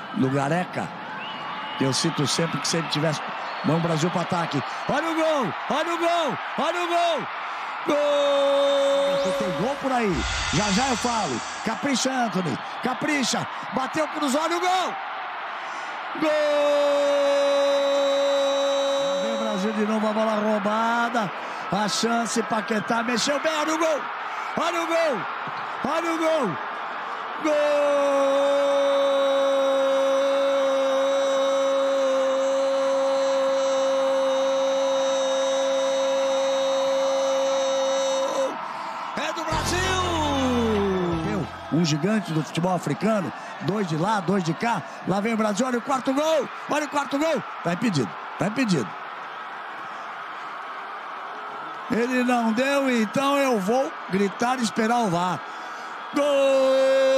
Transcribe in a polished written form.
do Gareca. Eu cito sempre que se ele tivesse... Vamos, Brasil para ataque. Olha o gol! Olha o gol! Olha o gol! Gol! Tem gol por aí. Já já eu falo. Capricha, Anthony. Capricha. Bateu, cruzou. Olha o gol! Gol! Vem o Brasil de novo, a bola roubada. A chance, Paquetá mexeu bem. Olha o gol! Olha o gol! Olha o gol! Gol! Um gigante do futebol africano, 2 de lá, 2 de cá, lá vem o Brasil, olha o quarto gol, tá impedido, ele não deu, então eu vou gritar e esperar o VAR. Gol!